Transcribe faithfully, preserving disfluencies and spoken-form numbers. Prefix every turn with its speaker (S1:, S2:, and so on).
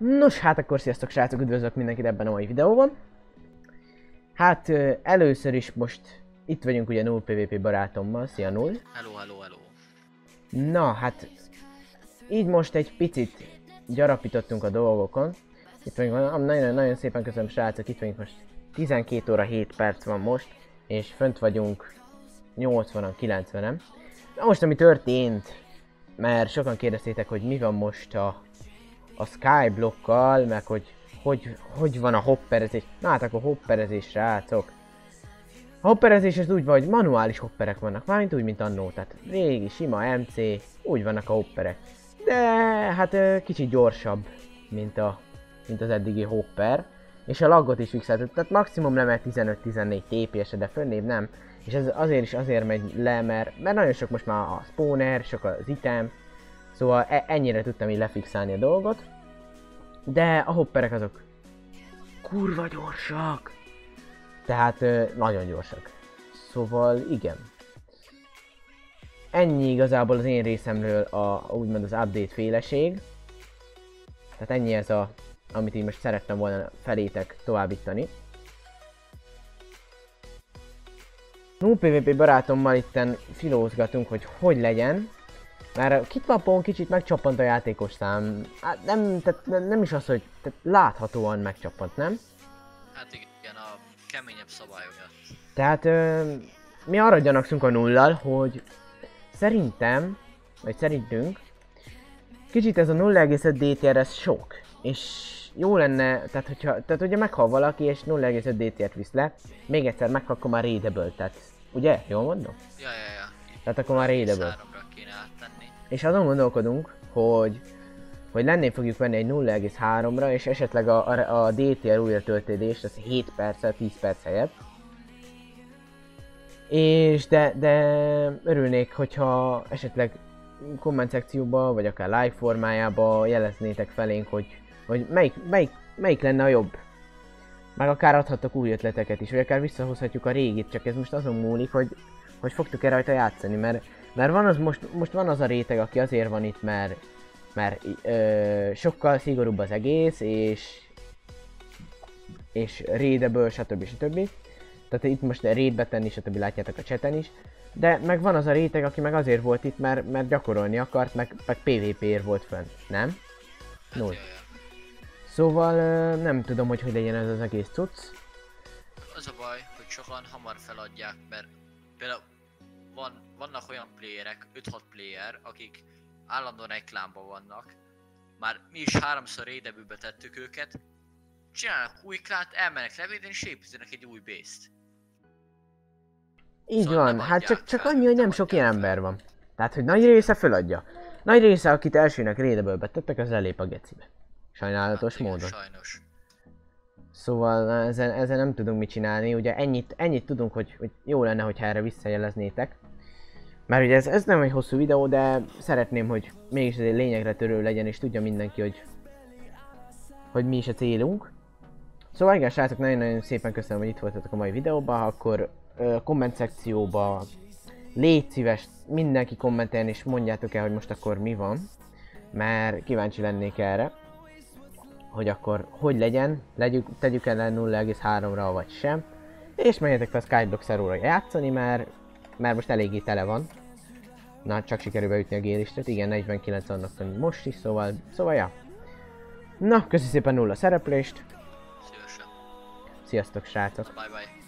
S1: Nos, hát akkor sziasztok srácok, üdvözlök mindenkit ebben a mai videóban. Hát először is most itt vagyunk ugye null pé vé pé barátommal, szia null.
S2: Hello, hello, hello.
S1: Na hát, így most egy picit gyarapítottunk a dolgokon. Itt vagyunk, nagyon-nagyon szépen köszönöm srácok, itt vagyunk most tizenkét óra hét perc van most, és fönt vagyunk nyolcvanan, kilencvenen. Na most ami történt, mert sokan kérdeztétek, hogy mi van most a a Skyblokkal, meg hogy, hogy hogy van a hopperezés. Na hát akkor hopperezés srácok. A hopperezés az úgy van, hogy manuális hopperek vannak, mármint úgy, mint annó, tehát régi, sima em cé, úgy vannak a hopperek. De hát kicsit gyorsabb, mint, a, mint az eddigi hopper. És a laggot is fixáltuk, tehát maximum lemegy tizenöt-tizennégy té pé es-e, de fönnébb nem. És ez azért is azért megy le, mert, mert nagyon sok most már a spawner, sok az item. Szóval e ennyire tudtam így lefixálni a dolgot. De a hopperek azok kurva gyorsak. Tehát ö, nagyon gyorsak. Szóval igen. Ennyi igazából az én részemről a, úgymond az update féleség. Tehát ennyi ez a, amit én most szerettem volna felétek továbbítani. null pé vé pé barátommal itten filózgatunk, hogy hogy legyen. Mert kitmapon kicsit megcsappant a játékos szám. Hát nem, tehát nem, nem is az, hogy tehát láthatóan megcsappant, nem?
S2: Hát igen, a keményebb szabályok miatt.
S1: Tehát ö, mi arra gyanakszunk a nullal, hogy szerintem, vagy szerintünk, kicsit ez a nulla egész öt dé té er ez sok. És jó lenne, tehát hogyha, tehát ugye meghal valaki és nulla egész öt dé té er-t visz le, még egyszer meghal, akkor már raidable, tehát ugye? Jól mondom?
S2: Ja, ja, ja.
S1: Tehát akkor már raidable. És azon gondolkodunk, hogy, hogy lenné fogjuk venni egy nulla egész háromra, és esetleg a, a, a dé té er újra töltődést, az hét perccel, tíz perc helyett. És de, de örülnék, hogyha esetleg komment szekcióba, vagy akár live formájába jeleznétek felénk, hogy, hogy melyik, melyik, melyik lenne a jobb. Meg akár adhattok új ötleteket is, vagy akár visszahozhatjuk a régit, csak ez most azon múlik, hogy, hogy fogtuk-e rajta játszani, mert Mert van az most, most van az a réteg, aki azért van itt, mert, mert ö, sokkal szigorúbb az egész, és és raidable, stb. stb. Tehát itt most raidbe tenni, stb. Látjátok a chaten is. De meg van az a réteg, aki meg azért volt itt, mert, mert gyakorolni akart, meg, meg pé vé pé-ért volt fönn, nem? Null. Szóval ö, nem tudom, hogy hogy legyen ez az egész cucc.
S2: Az a baj, hogy sokan hamar feladják, mert például Van, vannak olyan playerek, öt-hat player, akik állandóan egy klánban vannak. Már mi is háromszor raidable-be tettük őket. Csinálnak új klánt, elmennek levédeni és építenek egy új base-t.
S1: Így
S2: Szóval
S1: van,
S2: nem
S1: hát csak,
S2: adják
S1: csak
S2: fel,
S1: annyi, hogy nem
S2: nem
S1: sok
S2: adják
S1: ilyen
S2: fel.
S1: ember van. Tehát, hogy nagy része föladja. Nagy része, akit elsőnek raidable-be tettek, az elép a gecibe. Sajnálatos
S2: Hát igen,
S1: módon.
S2: sajnos.
S1: Szóval ezzel, ezzel nem tudunk mit csinálni, ugye ennyit, ennyit tudunk, hogy, hogy jó lenne, hogyha erre visszajeleznétek. Mert ugye ez, ez nem egy hosszú videó, de szeretném, hogy mégis egy lényegre törő legyen, és tudja mindenki, hogy, hogy mi is a célunk. Szóval igen, srácok, nagyon-nagyon szépen köszönöm, hogy itt voltatok a mai videóban, akkor ö, komment szekcióba légy szíves, mindenki kommenteljen és mondjátok el, hogy most akkor mi van. Mert kíváncsi lennék erre, hogy akkor hogy legyen, legyük, tegyük el nulla egész háromra vagy sem. És menjetek fel a Skyblock szerverre játszani, mert, mert most eléggé tele van. Na, csak sikerül beütni a gélistret, igen, negyvenkilenc annak most is, szóval, szóval ja. Na, köszi szépen nulla szereplést.
S2: Szívesen.
S1: Sziasztok srácok.
S2: Bye bye.